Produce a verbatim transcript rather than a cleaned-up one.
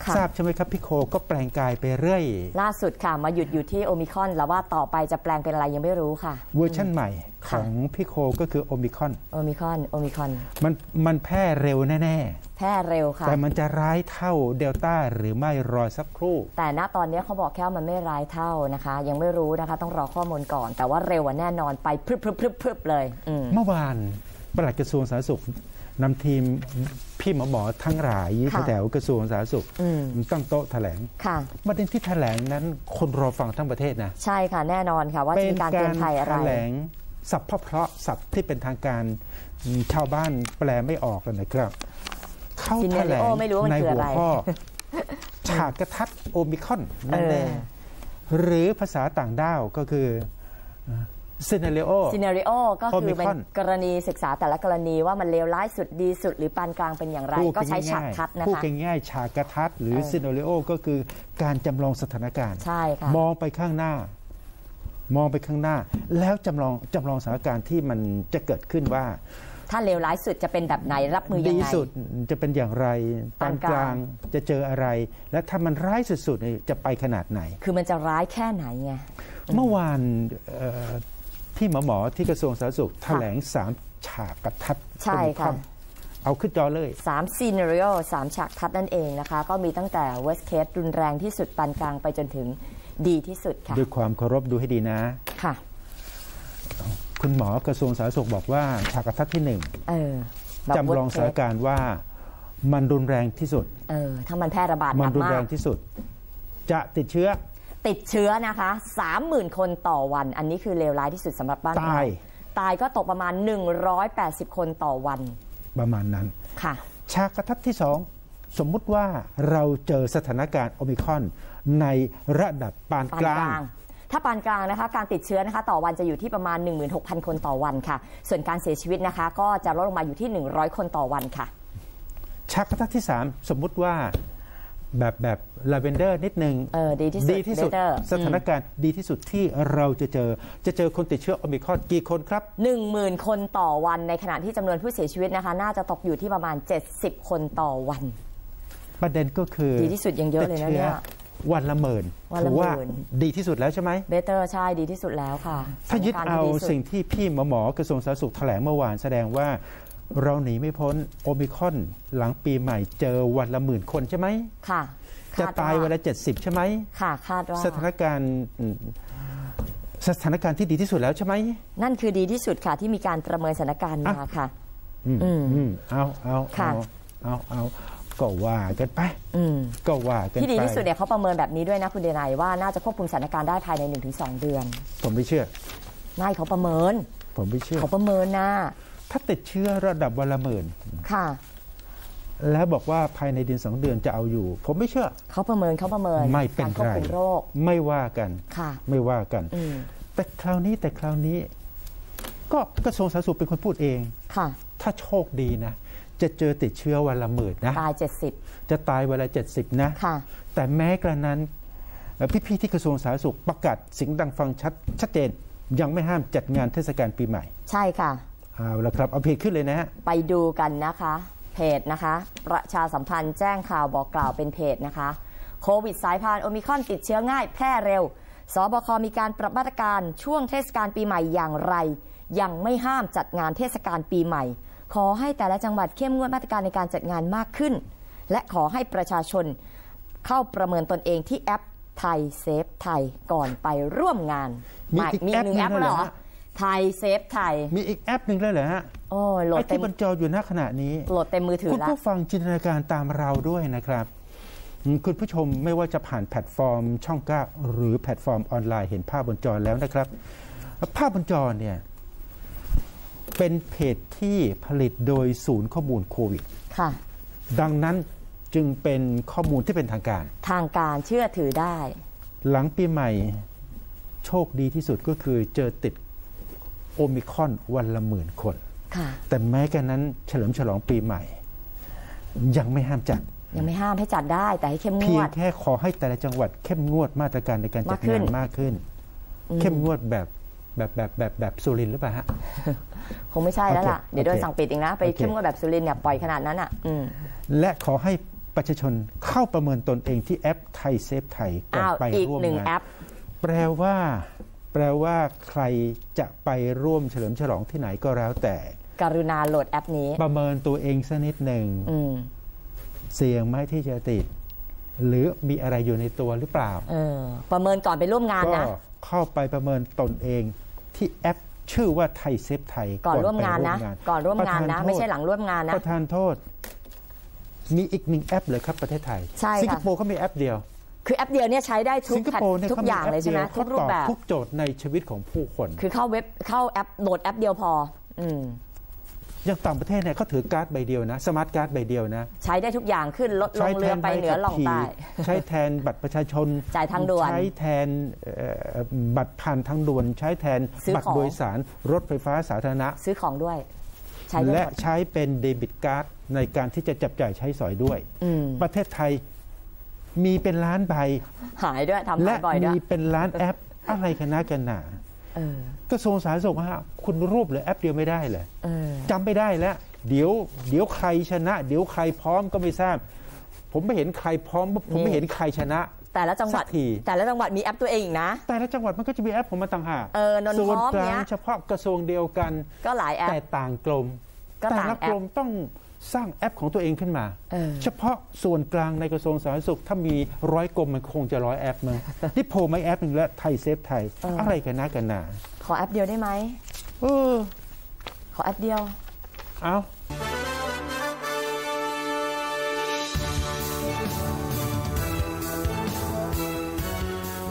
ทราบใช่ไหมครับพี่โคก็แปลงกายไปเรื่อยล่าสุดค่ะมาหยุดอยู่ที่โอมิครอนแล้วว่าต่อไปจะแปลงเป็นอะไรยังไม่รู้ค่ะเวอร์ชั่นใหม่ของพี่โคก็คือโอมิครอนโอมิครอนโอมิครอนมันมันแพร่เร็วแน่ๆแพร่เร็วค่ะแต่มันจะร้ายเท่าเดลต้าหรือไม่รอสักครู่แต่ณตอนนี้เขาบอกแค่มันไม่ร้ายเท่านะคะยังไม่รู้นะคะต้องรอข้อมูลก่อนแต่ว่าเร็วแน่นอนไปพรึบพรึบพรึบพรึบเลยเมื่อวานปลัดกระทรวงสาธารณสุขนำทีมพี่หมอหมอทั้งหลายแถวกระทรวงสาธารณสุขตั้งโต๊ะแถลงประเด็นที่แถลงนั้นคนรอฟังทั้งประเทศนะใช่ค่ะแน่นอนค่ะว่าจะมีการเตือนภัยอะไรแถลงสับเพราะสับที่เป็นทางการชาวบ้านแปลไม่ออกเลยนะครับเข้าแถลงในหัวข้อฉากกระทัดโอมิครอนนั่นเองหรือภาษาต่างด้าวก็คือซีนาริโอซีนาริโอก็คือเป็นกรณีศึกษาแต่ละกรณีว่ามันเลวร้ายสุดดีสุดหรือปานกลางเป็นอย่างไรก็ใช้ฉากทัดนะคะพูดง่ายๆฉากกระทัดหรือซีนาริโอก็คือการจำลองสถานการณ์ใช่ค่ะมองไปข้างหน้ามองไปข้างหน้าแล้วจำลองจำลองสถานการณ์ที่มันจะเกิดขึ้นว่าถ้าเลวร้ายสุดจะเป็นแบบไหนรับมือยังไงดีสุดจะเป็นอย่างไรปานกลางจะเจออะไรและถ้ามันร้ายสุดๆจะไปขนาดไหนคือมันจะร้ายแค่ไหนไงเมื่อวานที่หมอหมอที่กระทรวงสาธารณสุขแถลงสามฉากกระทัดใช่ค่ะเอาขึ้นจอเลยสามซีนาริโอสามฉากทัดนั่นเองนะคะก็มีตั้งแต่ worst case รุนแรงที่สุดปานกลางไปจนถึงดีที่สุดค่ะด้วยความเคารพดูให้ดีนะค่ะคุณหมอกระทรวงสาธารณสุขบอกว่าฉากกระทัดที่หนึ่งจำลองสถานการณ์ว่ามันรุนแรงที่สุดเออถ้ามันแพร่ระบาดมันรุนแรงที่สุดจะติดเชื้อติดเชื้อนะคะ สามหมื่น คนต่อวันอันนี้คือเลวร้ายที่สุดสำหรับบ้านเราตายตายก็ตกประมาณหนึ่งร้อยแปดสิบคนต่อวันประมาณนั้นค่ะฉากกระทัดที่สองสมมุติว่าเราเจอสถานการณ์โอมิครอนในระดับปานกลางถ้าปานกลางนะคะการติดเชื้อนะคะต่อวันจะอยู่ที่ประมาณ หนึ่งหมื่นหกพัน คนต่อวันค่ะส่วนการเสียชีวิตนะคะก็จะลดลงมาอยู่ที่หนึ่งร้อยคนต่อวันค่ะฉากกระทัดที่สามสมมุติว่าแบบแบบลาเวนเดอร์นิดนึงดีที่สุดดีที่สุดสถานการณ์ดีที่สุดที่เราจะเจอจะเจอคนติดเชื้อโอมิครอนกี่คนครับหนึ่งหมื่น คนต่อวันในขณะที่จำนวนผู้เสียชีวิตนะคะน่าจะตกอยู่ที่ประมาณเจ็ดสิบคนต่อวันประเด็นก็คือดีที่สุดยังเยอะเลยนะเนี่ยวันละหมื่นถือว่าดีที่สุดแล้วใช่ไหมเบเตอร์ใช่ดีที่สุดแล้วค่ะถ้ายึดเอาสิ่งที่พี่หมอหมอกระทรวงสาธารณสุขแถลงเมื่อวานแสดงว่าเราหนีไม่พ้นโอมิครอนหลังปีใหม่เจอวันละหมื่นคนใช่ไหมค่ะจะตายวันละเจ็ดสิบใช่ไหมค่ะคาดว่าสถานการณ์สถานการณ์ที่ดีที่สุดแล้วใช่ไหมนั่นคือดีที่สุดค่ะที่มีการประเมินสถานการณ์มาค่ะอืมเอาเอาเอาเอาเอาก็ว่ากันไปก็ว่ากันไปที่ดีที่สุดเนี่ยเขาประเมินแบบนี้ด้วยนะคุณเดนัยว่าน่าจะควบคุมสถานการณ์ได้ภายใน หนึ่งถึงสอง เดือนผมไม่เชื่อไม่เขาประเมินผมไม่เชื่อเขาประเมินนะถ้าติดเชื้อระดับวันละหมื่นค่ะแล้วบอกว่าภายในเดือนสองเดือนจะเอาอยู่ผมไม่เชื่อเขาประเมินเขาประเมินไม่เป็นไรไม่ว่ากันไม่ว่ากันแต่คราวนี้แต่คราวนี้ก็กระทรวงสาธารณสุขเป็นคนพูดเองถ้าโชคดีนะจะเจอติดเชื้อวันละหมื่นนะตายเจ็ดสิบจะตายวันละเจ็ดสิบนะแต่แม้กระนั้นพี่ๆที่กระทรวงสาธารณสุขประกาศเสียงดังฟังชัดชัดเจนยังไม่ห้ามจัดงานเทศกาลปีใหม่ใช่ค่ะเอาละครับเอาเพจขึ้นเลยนะฮะไปดูกันนะคะเพจนะคะประชาสัมพันธ์แจ้งข่าวบอกกล่าวเป็นเพจนะคะโควิดสายพันธุ์โอมิครอนติดเชื้อง่ายแพร่เร็วสบคมีการปรับมาตรการช่วงเทศกาลปีใหม่อย่างไรยังไม่ห้ามจัดงานเทศกาลปีใหม่ขอให้แต่ละจังหวัดเข้มงวดมาตรการในการจัดงานมากขึ้นและขอให้ประชาชนเข้าประเมินตนเองที่แอปไทยเซฟไทยก่อนไปร่วมงานมีอีกแอปนึงเหรอไทยเซฟไทยมีอีกแอปหนึ่งเลยเหรอฮะโอ้โหลดเต็มที่บรรจออยู่ณขณะนี้โหลดเต็มมือถือแล้วคุณผู้ฟังจินตนาการตามเราด้วยนะครับคุณผู้ชมไม่ว่าจะผ่านแพลตฟอร์มช่องเก้าหรือแพลตฟอร์มออนไลน์เห็นภาพบนจอแล้วนะครับภาพบนจอเนี่ยเป็นเพจที่ผลิตโดยศูนย์ข้อมูลโควิดค่ะดังนั้นจึงเป็นข้อมูลที่เป็นทางการทางการเชื่อถือได้หลังปีใหม่โชคดีที่สุดก็คือเจอติดโอมิครอนวันละหมื่นคนแต่แม้กันนั้นเฉลิมฉลองปีใหม่ยังไม่ห้ามจัดยังไม่ห้ามให้จัดได้แต่ให้เข้มงวดเพียงแค่ขอให้แต่ละจังหวัดเข้มงวดมาตรการในการจัดงานมากขึ้นเข้มงวดแบบแบบแบบแบบแบบสุรินทร์หรือเปล่าฮะคงไม่ใช่แล้วล่ะเดี๋ยวโดนสั่งปิดเองนะไปเข้มงวดแบบสุรินทร์เนี่ยปล่อยขนาดนั้นอ่ะและขอให้ประชาชนเข้าประเมินตนเองที่แอปไทยเซฟไทยก่อนไปร่วมงานแปลว่าแปลว่าใครจะไปร่วมเฉลิมฉลองที่ไหนก็แล้วแต่กรุณาโหลดแอปนี้ประเมินตัวเองสักนิดหนึ่งเสี่ยงไหมที่จะติดหรือมีอะไรอยู่ในตัวหรือเปล่าเออประเมินก่อนไปร่วมงานนะก็เข้าไปประเมินตนเองที่แอปชื่อว่าไทยเซฟไทยก่อนร่วมงานนะก่อนร่วมงานนะไม่ใช่หลังร่วมงานนะประธานโทษมีอีกหนึ่งแอปเลยครับประเทศไทยสิงคโปร์เขามีแอปเดียวคือแอปเดียวเนี่ยใช้ได้ทุกทุกอย่างเลยใช่ไหมทุกรูปแบบทุกโจทย์ในชีวิตของผู้คนคือเข้าเว็บเข้าแอปโหลดแอปเดียวพออืมอย่างต่างประเทศเนี่ยเขาถือการ์ดใบเดียวนะสมาร์ทการ์ดใบเดียวนะใช้ได้ทุกอย่างขึ้นรถลงเรือไปเหนือล่องใต้ใช้แทนบัตรประชาชนจ่ายทางด่วนใช้แทนบัตรผ่านทางด่วนใช้แทนบัตรโดยสารรถไฟฟ้าสาธารณะซื้อของด้วยและใช้เป็นเดบิตการ์ดในการที่จะจับจ่ายใช้สอยด้วยประเทศไทยมีเป็นล้านใบหายด้วยทำหายบ่อยด้วยและมีเป็นล้านแอปอะไรกันนะกันหนากระทรวงสาธารณสุขฮะคุณรูปหรือแอปเดียวไม่ได้เลยจำไม่ได้แล้วเดี๋ยวเดี๋ยวใครชนะเดี๋ยวใครพร้อมก็ไม่ทราบผมไม่เห็นใครพร้อมผมไม่เห็นใครชนะแต่ละจังหวัดแต่ละจังหวัดมีแอปตัวเองนะแต่ละจังหวัดมันก็จะมีแอปของมันต่างหากส่วนกลางเฉพาะกระทรวงเดียวกันก็หลายแอปแต่ต่างกรมแต่ละกรมต้องสร้างแอปของตัวเองขึ้นมาเฉพาะส่วนกลางในกระทรวงสาธารณสุขถ้ามีร้อยกรมมันคงจะร้อยแอปมั้งที่โผล่มาแอปหนึ่งแล้วไทยเซฟไทยอะไรกันนะกันหนาขอแอปเดียวได้ไหมเออขอแอปเดียวเอา